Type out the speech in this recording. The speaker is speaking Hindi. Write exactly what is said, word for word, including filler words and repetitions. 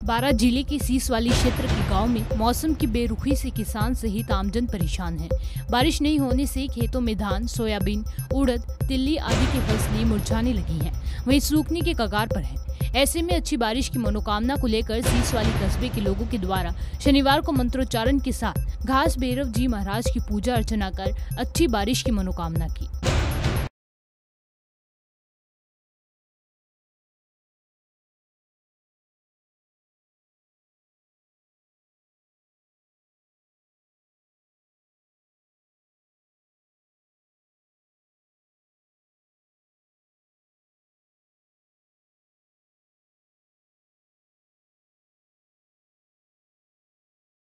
बारां जिले के सीस वाली क्षेत्र के गांव में मौसम की बेरुखी से किसान सहित आमजन परेशान है। बारिश नहीं होने से खेतों में धान, सोयाबीन, उड़द, तिल्ली आदि की फसलें मुरझाने लगी हैं, वहीं सूखने के कगार पर है। ऐसे में अच्छी बारिश की मनोकामना को लेकर सीस वाली कस्बे के लोगों के द्वारा शनिवार को मंत्रोच्चारण के साथ घास भैरव जी महाराज की पूजा अर्चना कर अच्छी बारिश की मनोकामना की।